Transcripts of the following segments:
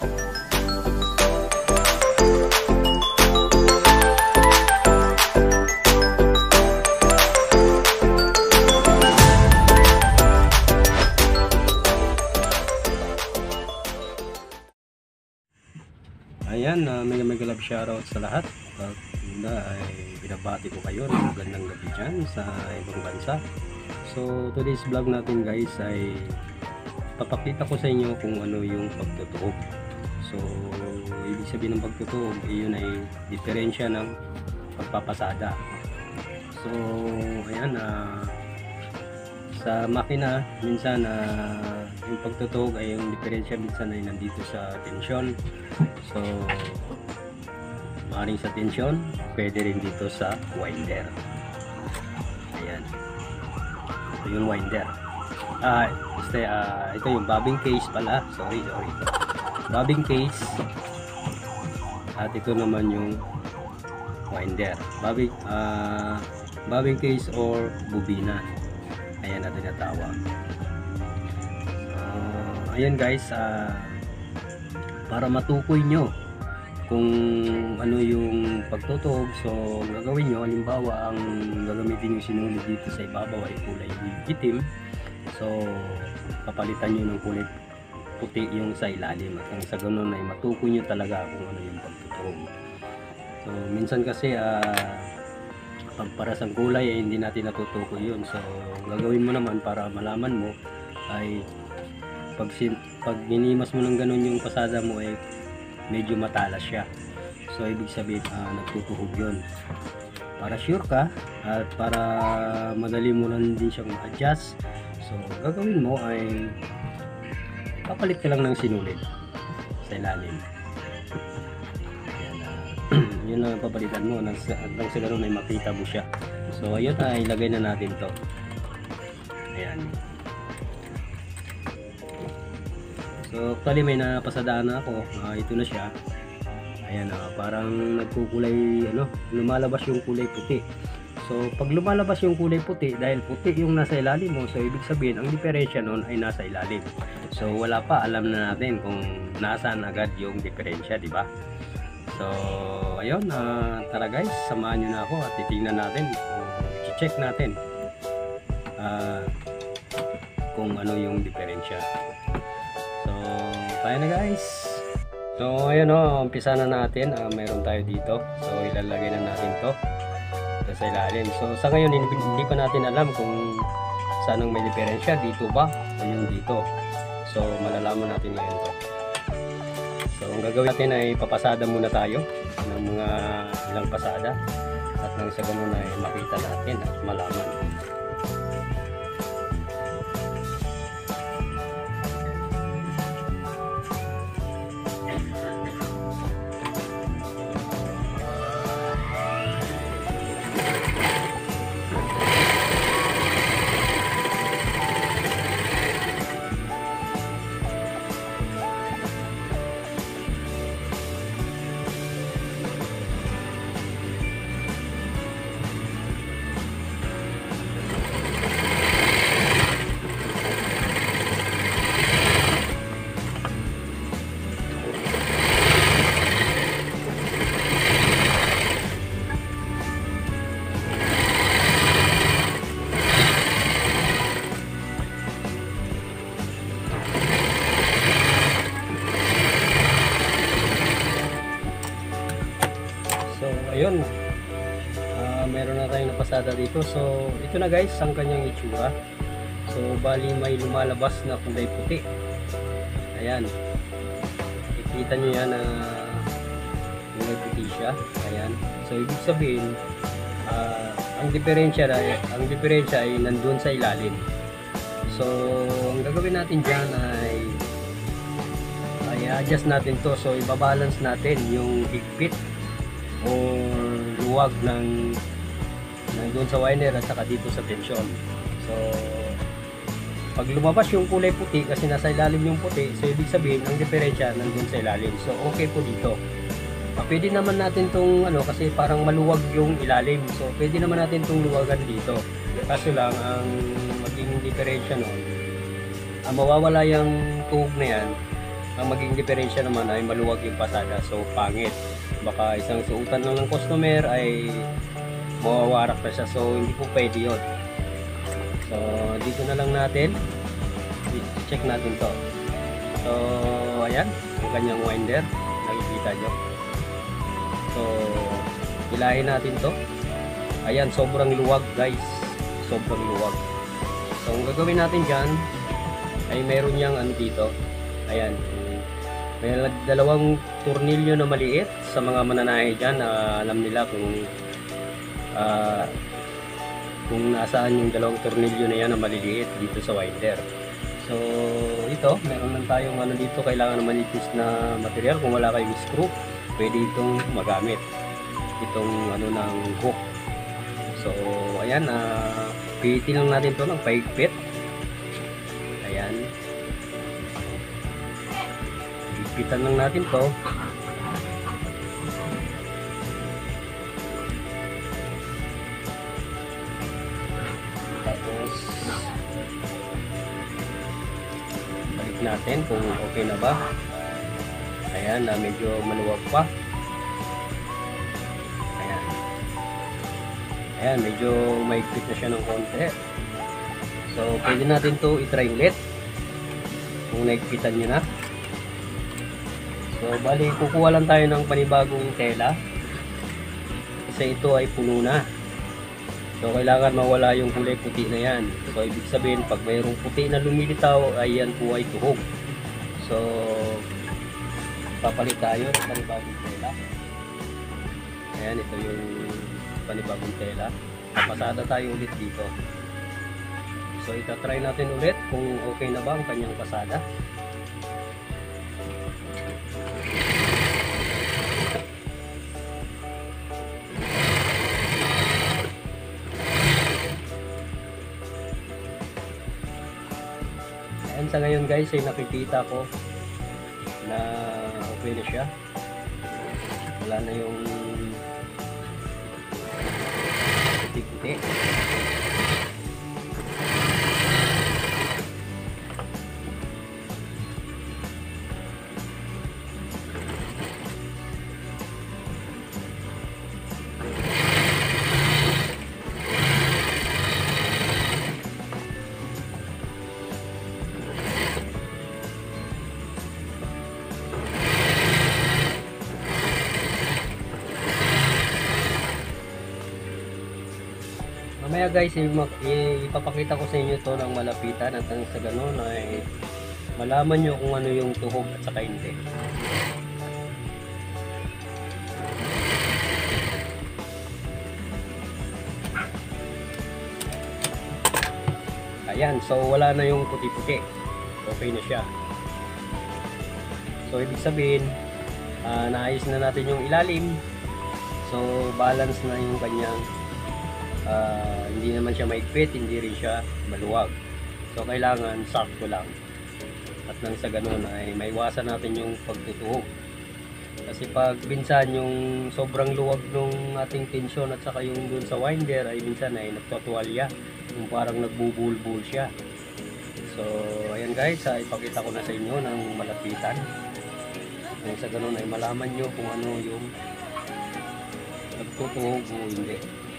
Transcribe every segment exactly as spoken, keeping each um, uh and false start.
Ayan, uh, mega mega love shoutout sa lahat. At una ay binabati ko kayo ng magandang gabi dyan sa ibang bansa. So today's vlog natin guys ay papakita ko sa inyo kung ano yung pagtutuog. So ibig sabihin ng pagtutuog, yun ay diferensya ng pagpapasada. So ayan, uh, sa makina minsan uh, yung pagtutuog ay yung diferensya minsan ay nandito sa tensyon. So maaaring sa tensyon, pwede rin dito sa winder. Ayan, ito yung winder. Ah, este, uh, ito yung bobbing case pala. Sorry, sorry. Bobbing case. At ito naman yung winder. Bobbing, uh, bobbing case or bobina. Ayan na tinatawag. Uh, ayan guys, uh, para matukoy nyo kung ano yung pagtutuog, so gagawin nyo, halimbawa ang gagamitin yung sinulid dito sa ibabaw ay kulay itim, so papalitan nyo ng kulay puti yung sa ilalim, at ang sa ganun ay matukoy nyo talaga kung ano yung pagtutuog. So minsan kasi uh, pagparas ang kulay ay hindi natin natutukoy yun. So gagawin mo naman para malaman mo ay pag, pag ginimas mo ng ganun yung pasada mo ay medyo matalas siya. So ibig sabihin uh, nagtutuhog yun. Para sure ka at para madali mo lang din siyang adjust, so gagawin mo ay papalit ka lang ng sinulid sa ilalim. Yun lang ang papalitan mo nang sa, nang sa ganoon ay makita mo siya. So ayun, ay ilagay na natin to. Ayan. So actually may napasadaan na ako. Uh, ito na siya. Ayan, uh, parang nagkukulay, ano, lumalabas yung kulay puti. So pag lumalabas yung kulay puti, dahil puti yung nasa ilalim mo, so ibig sabihin ang diferensya nun ay nasa ilalim. So wala pa, alam na natin kung nasaan agad yung diferensya, di ba? So ayun, uh, tara guys, samahan nyo na ako at titingnan natin, i-check natin uh, kung ano yung diferensya. So tayo na guys. So ayun o, oh, umpisa na natin. Uh, mayroon tayo dito, so ilalagay na natin to, to sa ilalim. So sa ngayon hindi, hindi pa natin alam kung saan ang may diferensya, dito ba o yung dito. So malalaman natin ngayon to. So ang gagawin natin ay papasada muna tayo ng mga ilang pasada, at nang sa ganun ay makita natin at malaman. Ayun, uh, meron na tayong napasada dito. So ito na guys ang kanyang itsura. So bali may lumalabas na kulay puti. Ayan, ikita nyo yan na uh, kulay puti siya. Ayan, so ibig sabihin uh, ang diferensya ay, ang diferensya ay nandun sa ilalim. So ang gagawin natin dyan ay ay adjust natin to. So ibabalance natin yung higpit o luwag ng nandun sa winder at saka dito sa tensyon. So pag lumabas yung kulay puti kasi nasa ilalim yung puti, so ibig sabihin ang diferensya nandun sa ilalim. So okay po dito. Uh, pwede naman natin tong ano, kasi parang maluwag yung ilalim, so pwede naman natin tong luwagan dito. Kaso lang ang magiging diferensya nun, ang mawawala yung tuhog na yan ang maging diferensya naman ay maluwag yung pasada, so pangit. Baka isang suotan lang ng customer ay mawawarak na siya, so hindi po pwede yun. So dito na lang natin i-check natin to. So ayan ang kanyang winder, nakikita nyo. So hilahin natin to. Ayan, sobrang luwag guys, sobrang luwag. So ang gagawin natin dyan ay meron niyang ano dito, ayan, may dalawang tornilyo na maliit. Sa mga mananahe dyan, uh, alam nila kung uh, kung nasaan yung dalawang tornilyo na yan na maliliit dito sa winder. So ito, meron lang tayong ano dito, kailangan ng manipis na material. Kung wala kayong screw, pwede itong magamit, itong ano ng hook. So ayan, uh, pihitin lang natin to ng paigpit. Ayan, higpitan lang natin to. Tapos balik natin kung okay na ba. Ayan, na medyo maluwag pa. Ayan, ayan, medyo maigpit na siya ng konti. So pwede natin to i-try ulit kung naigpitan nyo na. So bali, kukuha lang tayo ng panibagong tela kasi ito ay puno na. So kailangan mawala yung kulay puti na yan. So ibig sabihin, pag mayroong puti na lumilitaw, ay yan po ay tuhog. So papalit tayo ng panibagong tela. Ayan, ito yung panibagong tela. Papasada tayo ulit dito. So itatry natin ulit kung okay na ba ang kanyang pasada. Ayan, sa ngayon guys ay nakikita ko na okay na siya. Wala na yung puti-puti. Mamaya guys, ipapakita ko sa inyo to ng malapitan at sa ganun ay malaman nyo kung ano yung tuhog at saka hindi. Ayan, so wala na yung puti-puti. Okay na siya. So ibig sabihin, uh, naayos na natin yung ilalim. So balance na yung kanyang Uh, hindi naman siya maigpit, hindi rin siya maluwag. So kailangan sakto lang. At nang sa ganun ay maiwasan natin yung pagtutuhog. Kasi pag minsan yung sobrang luwag ng ating tensyon at saka yung dun sa winder ay minsan ay nagtutuwalya, yung parang nagbubulbul siya. So ayan guys, uh, ipakita ko na sa inyo ng malapitan. Nang sa ganun ay malaman nyo kung ano yung nagtutuhog o hindi.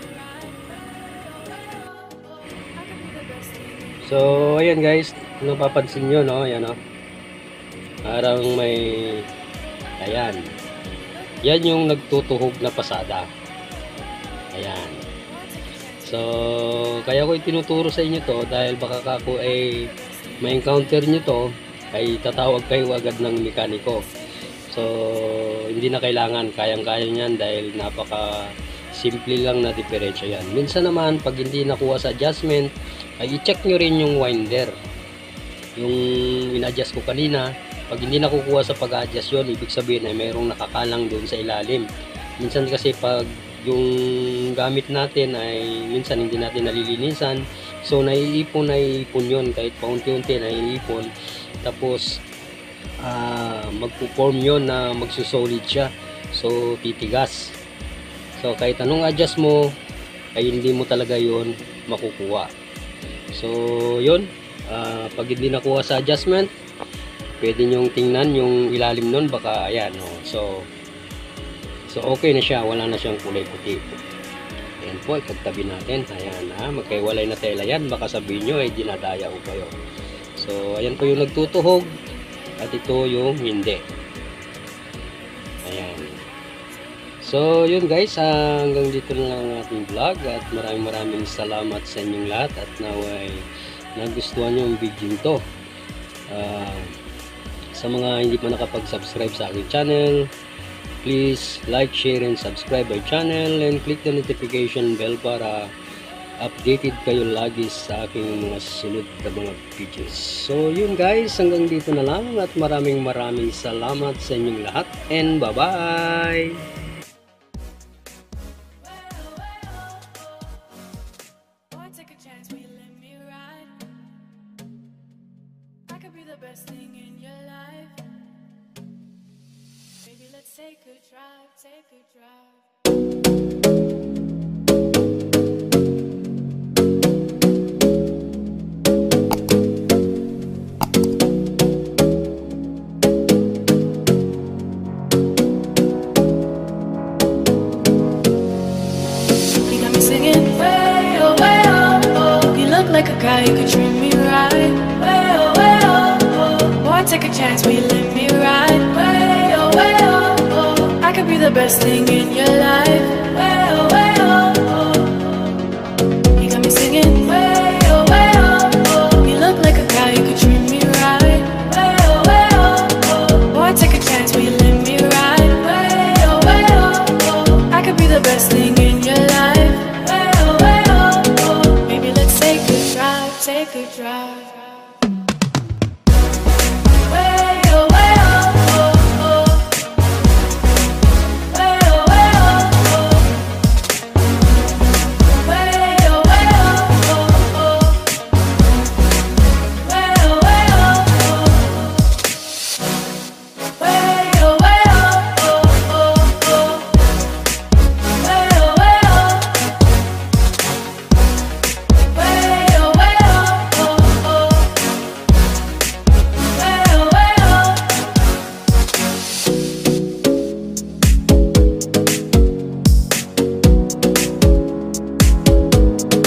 So ayan guys, kung napapansin nyo, no, ayan, no, parang may, ayan, yan yung nagtutuhog na pasada. Ayan. So kaya ko itinuturo sa inyo to dahil baka ako ay ma-encounter nyo to, ay tatawag kayo agad ng mekaniko. So hindi na kailangan, kayang-kaya nyan dahil napaka simple lang na diferensya yan. Minsan naman pag hindi nakuha sa adjustment, ay i-check nyo rin yung winder, yung in-adjust ko kanina. Pag hindi nakukuha sa pag-adjust yun, ibig sabihin ay mayroong nakakalang doon sa ilalim. Minsan kasi pag yung gamit natin ay minsan hindi natin nalilinisan, so naiipon naiipon yun, kahit paunti-unti naiipon, tapos uh, magpo-form yun na magsusolid siya, so titigas. So kahit anong adjust mo ay hindi mo talaga yun makukuha. So yun, uh, pag hindi nakuha sa adjustment, pwede nyong tingnan yung ilalim nun, baka ayan, oh. So, so okay na siya, wala na siyang kulay puti. Ayan po, ipagtabi natin. Ayan, ha, magkaiwalay na tela yan, baka sabihin nyo, eh, dinadaya ko kayo. So, ayan po yung nagtutuhog, at ito yung hindi. Ayan. So, yun guys, uh, hanggang dito na lang ang ating vlog, at maraming maraming salamat sa inyong lahat, at naway nagustuhan nyo yung video nito. Uh, sa mga hindi pa nakapag-subscribe sa aking channel, please like, share, and subscribe my channel, and click the notification bell para updated kayo lagi sa aking mga sunod na mga videos. So yun guys, hanggang dito na lang, at maraming maraming salamat sa inyong lahat, and bye bye. Best thing in your life. Maybe let's take a drive, take a drive. You got me singing way oh way oh oh. You look like a guy who could treat me right. Way oh way oh. Take a chance, will you let me ride? Way oh, way oh, oh. I could be the best thing in your life. Way oh, way oh, oh. You got me singing. Way oh, way oh, oh. You look like a guy who could treat me right. Way oh, way oh, oh. Boy, take a chance, will you let me ride? Way oh, way oh, oh. I could be the best thing in your life. Way oh, way oh, oh. Maybe let's take a drive, take a drive.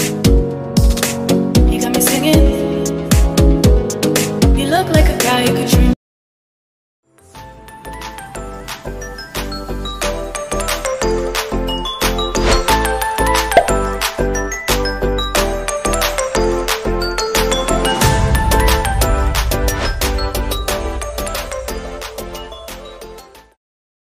Like a guy who could